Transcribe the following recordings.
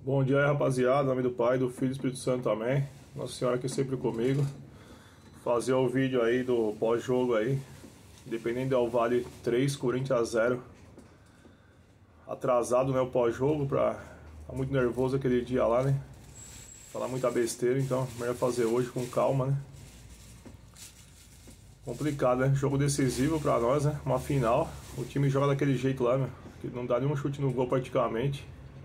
Bom dia aí, rapaziada, em nome do Pai, do Filho e do Espírito Santo também. Nossa Senhora aqui sempre comigo. Fazer o vídeo aí do pós-jogo aí. Independente do Vale 3, Corinthians 0. Atrasado, né, o pós-jogo, tá muito nervoso aquele dia lá, né. Falar muita besteira, então melhor fazer hoje com calma, né. Complicado, né, jogo decisivo pra nós, né, uma final. O time joga daquele jeito lá, meu, que não dá nenhum chute no gol praticamente.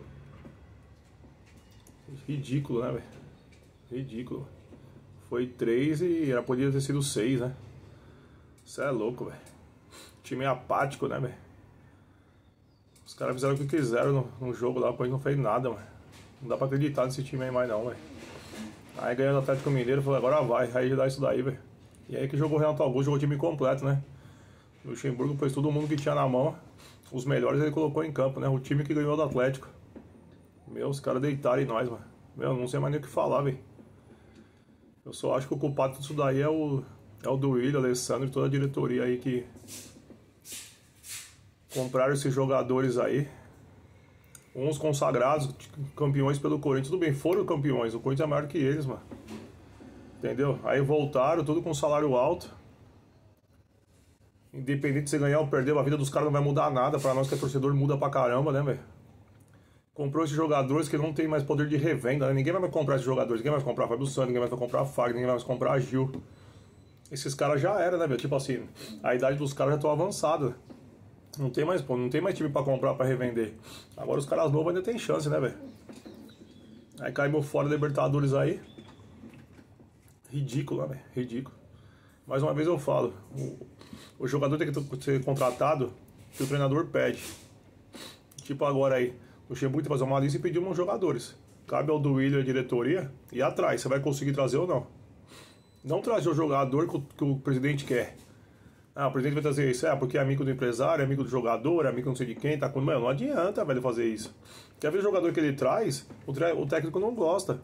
Ridículo, né, velho? Ridículo. Foi 3 e podia ter sido 6, né? Isso é louco, velho. Time apático, né, velho? Os caras fizeram o que quiseram no jogo lá, depois não fez nada, mano. Não dá pra acreditar nesse time aí mais não, velho. Aí ganhou o Atlético Mineiro, falou, agora vai. Aí já dá isso daí, velho. E aí que jogou o Renato Augusto, jogou o time completo, né? O Luxemburgo pôs todo mundo que tinha na mão. Os melhores ele colocou em campo, né? O time que ganhou do Atlético. Meu, os caras deitaram em nós, mano. Meu, não sei mais nem o que falar, velho. Eu só acho que o culpado disso daí é o Duílio, Alessandro e toda a diretoria aí que compraram esses jogadores aí. Uns consagrados, campeões pelo Corinthians. Tudo bem, foram campeões. O Corinthians é maior que eles, mano. Entendeu? Aí voltaram, tudo com salário alto. Independente de você ganhar ou perder, a vida dos caras não vai mudar nada. Pra nós que é torcedor, muda pra caramba, né, velho? Comprou esses jogadores que não tem mais poder de revenda, né? Ninguém vai mais comprar esses jogadores. Ninguém vai mais comprar Fábio Santos, ninguém vai mais comprar Fagner, ninguém vai mais comprar Gil. Esses caras já eram, né, velho? Tipo assim, a idade dos caras já estão avançada. Não tem mais, pô, não tem mais time pra comprar, pra revender. Agora os caras novos ainda tem chance, né, velho? Aí caímos fora da Libertadores aí. Ridículo, né, velho? Ridículo. Mais uma vez eu falo, o jogador tem que ser contratado que o treinador pede. Tipo agora aí. O Luxemburgo tem que fazer uma lista e pedir uns jogadores. Cabe ao Duílio e a diretoria ir atrás. Você vai conseguir trazer ou não? Não trazer o jogador que o presidente quer. Ah, o presidente vai trazer isso. É, porque é amigo do empresário, é amigo do jogador, é amigo não sei de quem. Tá com... Mano, não adianta, velho, fazer isso. Quer ver o jogador que ele traz? O técnico não gosta.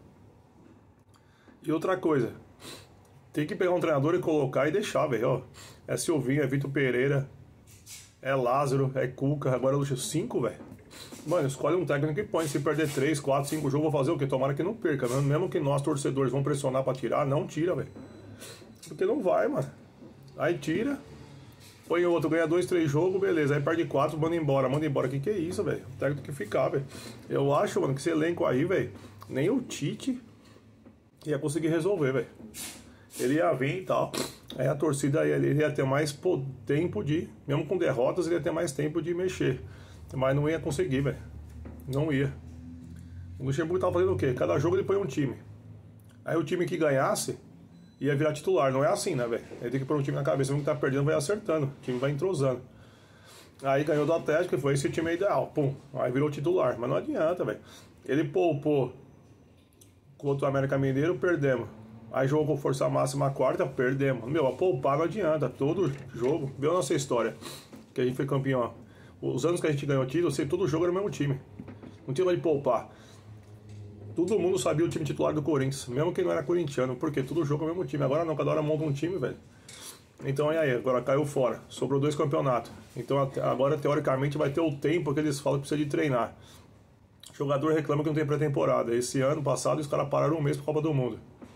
E outra coisa. Tem que pegar um treinador e colocar e deixar, velho. Ó, é Silvinho, é Vitor Pereira, é Lázaro, é Cuca. Agora é Luxemburgo. 5, velho. Mano, escolhe um técnico e põe. Se perder 3, 4, 5 jogos, vou fazer o quê? Tomara que não perca. Mesmo que nós, torcedores, vão pressionar pra tirar, não tira, velho. Porque não vai, mano. Aí tira, põe o outro, ganha 2, 3 jogos, beleza. Aí perde 4, manda embora. Manda embora. Que é isso, velho? O técnico tem que ficar, velho. Eu acho, mano, que esse elenco aí, velho, nem o Tite ia conseguir resolver, velho. Ele ia vir e tal. Aí a torcida, ele ia ter mais tempo de... Mesmo com derrotas, ele ia ter mais tempo de mexer. Mas não ia conseguir, velho. Não ia. O Luxemburgo tava fazendo o quê? Cada jogo ele põe um time. Aí o time que ganhasse ia virar titular. Não é assim, né, velho? Ele tem que pôr um time na cabeça. O time que tá perdendo vai acertando. O time vai entrosando. Aí ganhou do Atlético e foi esse time ideal. Pum. Aí virou titular. Mas não adianta, velho. Ele poupou contra o América Mineiro, perdemos. Aí jogou com força máxima a quarta, perdemos. Meu, a poupar não adianta. Todo jogo. Viu a nossa história. Que a gente foi campeão. Os anos que a gente ganhou título, todo jogo era o mesmo time. Não tinha mais de poupar. Todo mundo sabia o time titular do Corinthians, mesmo quem não era corintiano, porque todo jogo é o mesmo time. Agora não, cada hora monta um time, velho. Então aí, agora caiu fora. Sobrou 2 campeonatos. Então agora, teoricamente, vai ter o tempo que eles falam que precisa de treinar. O jogador reclama que não tem pré-temporada. Esse ano passado, os caras pararam um mês pra Copa do Mundo.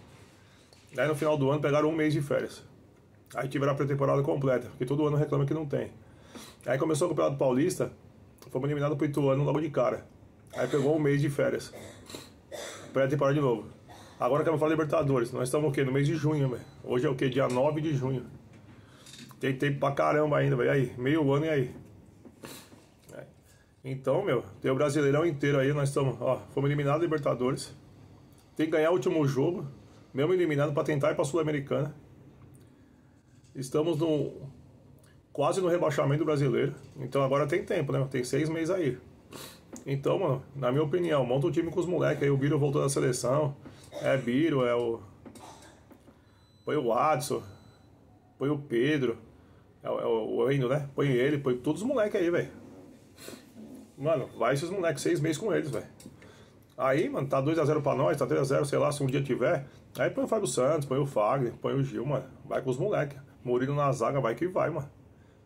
Aí no final do ano, pegaram um mês de férias. Aí tiveram a pré-temporada completa, porque todo ano reclama que não tem. Aí começou o Campeonato Paulista, fomos eliminados pro Ituano logo de cara. Aí pegou um mês de férias. Pré-temporada de novo. Agora queremos falar Libertadores. Nós estamos o quê? No mês de junho, velho. Hoje é o quê? Dia 9 de junho. Tem tempo pra caramba ainda, velho. Aí, meio ano e aí. Então, meu, tem o Brasileirão inteiro aí. Nós estamos, ó, fomos eliminados da Libertadores. Tem que ganhar o último jogo, mesmo eliminado, pra tentar ir pra Sul-Americana. Estamos quase no rebaixamento do brasileiro. Então agora tem tempo, né? Tem 6 meses aí. Então, mano, na minha opinião, monta um time com os moleques. Aí o Biro voltou da seleção. É Biro, é o... Põe o Adson. Põe o Pedro. É o Endo, né? Põe ele, põe todos os moleques aí, velho. Mano, vai esses moleques 6 meses com eles, velho. Aí, mano, tá 2-0 pra nós, tá 3-0, sei lá, se um dia tiver. Aí põe o Fábio Santos, põe o Fagner, põe o Gil, mano. Vai com os moleques. Murilo na zaga, vai que vai, mano.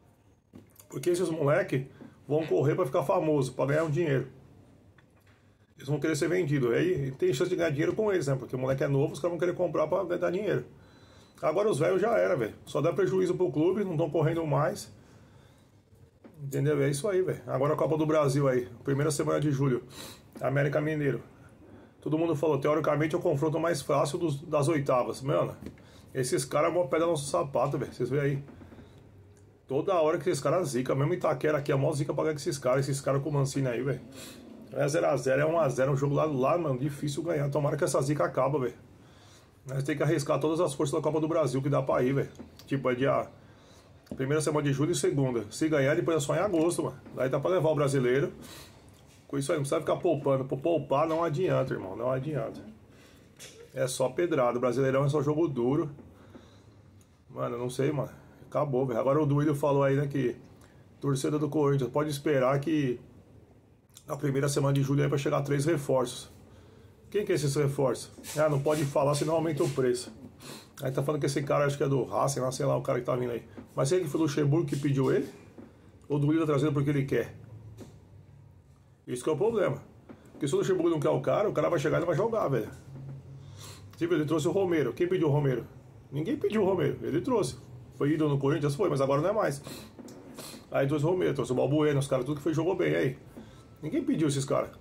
Porque esses moleques vão correr pra ficar famoso, pra ganhar um dinheiro. eles vão querer ser vendidos. Aí tem chance de ganhar dinheiro com eles, né? Porque o moleque é novo, os caras vão querer comprar pra ganhar dinheiro. Agora os velhos já era, velho. Só dá prejuízo pro clube, não estão correndo mais. Entendeu? É isso aí, velho. Agora a Copa do Brasil aí, primeira semana de julho. América Mineiro. Todo mundo falou, teoricamente é o confronto mais fácil das oitavas. Mano, esses caras vão pegar nosso sapato, velho. Vocês veem aí. Toda hora que esses caras zica, mesmo Itaquera aqui, a maior zica pra ganhar com esses caras com o Mancini aí, velho. É 0x0, é 1x0, um jogo lá, mano, difícil ganhar. Tomara que essa zica acaba, velho. Nós temos que arriscar todas as forças da Copa do Brasil que dá pra ir, velho. Tipo, é dia... Primeira semana de julho e segunda. Se ganhar, depois é só em agosto, mano. Daí dá pra levar o brasileiro. Com isso aí, não precisa ficar poupando. Por poupar não adianta, irmão. Não adianta. É só pedrada. O Brasileirão é só jogo duro. Mano, eu não sei, mano. Acabou, velho. Agora o Duílio falou aí, né, que torcedor do Corinthians pode esperar que na primeira semana de julho aí vai chegar 3 reforços. Quem que é esses reforços? Ah, não pode falar, senão aumenta o preço. Aí tá falando que esse cara, acho que é do Racing, sei lá, o cara que tá vindo aí. Mas será que foi o Luxemburgo que pediu ele? Ou o Duílio tá trazendo porque ele quer? Isso que é o problema. Porque se o Luxemburgo não quer o cara vai chegar e não vai jogar, velho. Tipo, ele trouxe o Romero. Quem pediu o Romero? Ninguém pediu o Romero. Ele trouxe. Foi ídolo no Corinthians? Foi, mas agora não é mais. Aí trouxe o Romero, trouxe o Balbuena, os caras, tudo que foi jogou bem. Aí, ninguém pediu esses caras.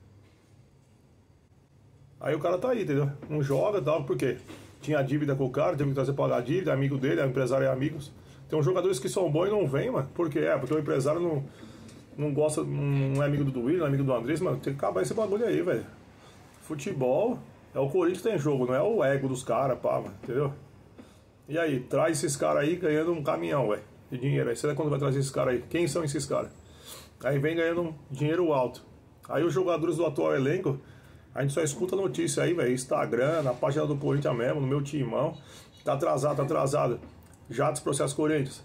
Aí o cara tá aí, entendeu? Não joga e tal, por quê? Tinha dívida com o cara, teve que trazer pra pagar a dívida, é amigo dele, é empresário e amigos. Tem uns jogadores que são bons e não vêm, mano. Por quê? Porque o empresário não gosta, não é amigo do Duílio, não é amigo do Andrés, mano. Tem que acabar esse bagulho aí, velho. Futebol é o Corinthians que tem jogo, não é o ego dos caras, pá, mano, entendeu? E aí, traz esses caras aí ganhando um caminhão, velho, de dinheiro. Aí você quando vai trazer esses caras aí? Quem são esses caras? Aí vem ganhando um dinheiro alto. Aí os jogadores do atual elenco, a gente só escuta notícia aí, velho. Instagram, na página do Corinthians mesmo, no meu timão. Tá atrasado, tá atrasado. Jatos processo Corinthians.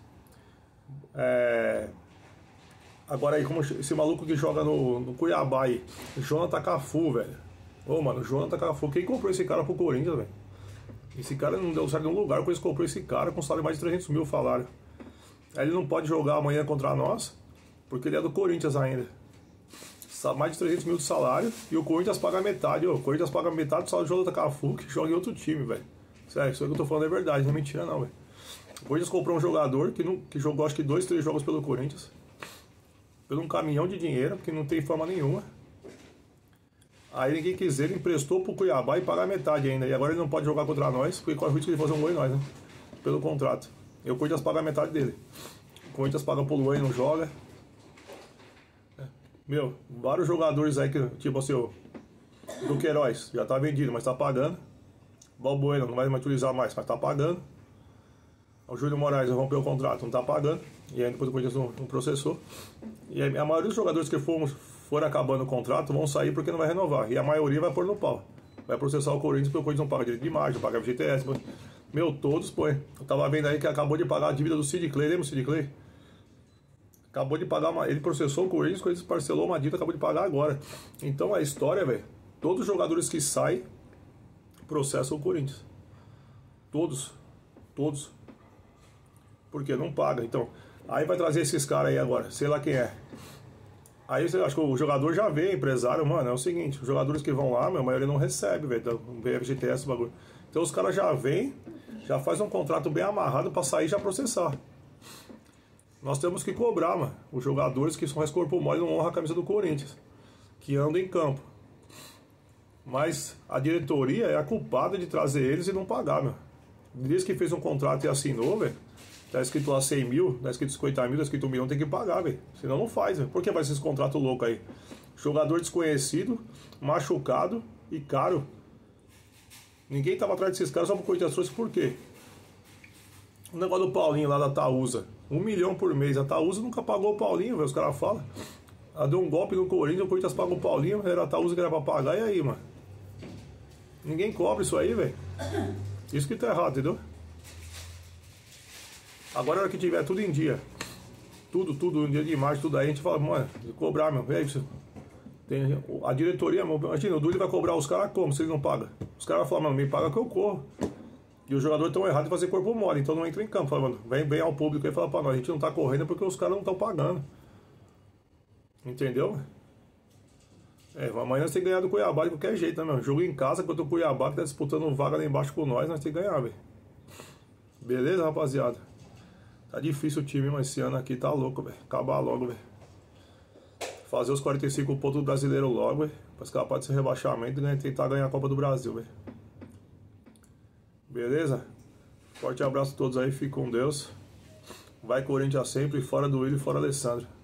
Agora aí, como esse maluco que joga no Cuiabá aí, Jonathan Cafu, velho. Ô, mano, Jonathan Cafu. Quem comprou esse cara pro Corinthians, velho? Esse cara não deu certo em nenhum lugar, por isso comprou esse cara com salário mais de 300 mil falaram. Aí ele não pode jogar amanhã contra nós, porque ele é do Corinthians ainda. Mais de 300 mil de salário e o Corinthians paga metade. O Corinthians paga metade do salário do Jonathan Cafu, que joga em outro time, velho. Sério, isso aí que eu tô falando é verdade, não é mentira não, velho. O Corinthians comprou um jogador que jogou acho que 2, 3 jogos pelo Corinthians. Pelo um caminhão de dinheiro, que não tem forma nenhuma. Aí ninguém quis ele, emprestou pro Cuiabá e paga metade ainda. E agora ele não pode jogar contra nós, porque corre o risco de fazer um gol em nós, né? Pelo contrato. E o Corinthians paga metade dele. O Corinthians paga pro Luan e não joga. Meu, vários jogadores aí que, tipo assim, o Duqueiroz já tá vendido, mas tá pagando. Balbuena não vai mais utilizar mais, mas tá pagando. O Júlio Moraes rompeu o contrato, não tá pagando. E aí depois o Corinthians não processou. E aí, a maioria dos jogadores que for acabando o contrato vão sair porque não vai renovar. E a maioria vai pôr no pau. Vai processar o Corinthians porque o Corinthians não paga direito de imagem, não paga FGTS. Meu, todos põe. Eu tava vendo aí que acabou de pagar a dívida do Sid Clay, lembra o Sid Clay? Acabou de pagar ele processou o Corinthians parcelou uma dívida, acabou de pagar agora. Então a história, velho, todos os jogadores que saem processam o Corinthians. Todos. Porque não paga. Então, aí vai trazer esses caras aí agora, sei lá quem é. Aí você acha que o jogador já vê, empresário, mano, é o seguinte, os jogadores que vão lá, a maioria não recebe, velho, não vê FGTS, bagulho. Então os caras já vêm, já faz um contrato bem amarrado pra sair e já processar. Nós temos que cobrar, mano, os jogadores que são mais corpo mole e não honram a camisa do Corinthians, que andam em campo. Mas a diretoria é a culpada de trazer eles e não pagar, meu. Desde que fez um contrato e assinou, velho, tá escrito lá 100 mil, tá escrito 50 mil, tá escrito 1 milhão, tem que pagar, velho. Senão não faz, velho. Por que vai ser esse contrato louco aí? Jogador desconhecido, machucado e caro. Ninguém tava atrás desses caras só pro Corinthians trouxe, por quê? O negócio do Paulinho lá da Taúsa, 1 milhão por mês. A Taúsa nunca pagou o Paulinho, velho, os caras falam. Ela deu um golpe no Corinthians, o Corinthians pagou o Paulinho, era a Taúsa que era pra pagar, e aí, mano? Ninguém cobra isso aí, velho. Isso que tá errado, entendeu? Agora, na hora que tiver tudo em dia, tudo, um dia de imagem, tudo aí, a gente fala, mano, cobrar, meu, é isso. Tem, a diretoria, imagina, o Duílio vai cobrar os caras como se eles não pagam? Os caras vão falar, mano, me paga que eu corro. E os jogadores estão errados em fazer corpo mole, então não entra em campo. Fala, mano, vem ao público e fala pra nós, a gente não tá correndo porque os caras não estão pagando. Entendeu? Amanhã nós temos que ganhar do Cuiabá de qualquer jeito, né, meu? Jogo em casa contra o Cuiabá que tá disputando vaga lá embaixo com nós temos que ganhar, velho. Beleza, rapaziada? Tá difícil o time, mas esse ano aqui tá louco, velho. Acabar logo, velho. Fazer os 45 pontos do brasileiro logo, velho. Pra escapar desse rebaixamento e tentar ganhar a Copa do Brasil, velho. Beleza? Forte abraço a todos aí, fique com Deus. Vai Corinthians sempre, fora do Willian e fora Alessandro.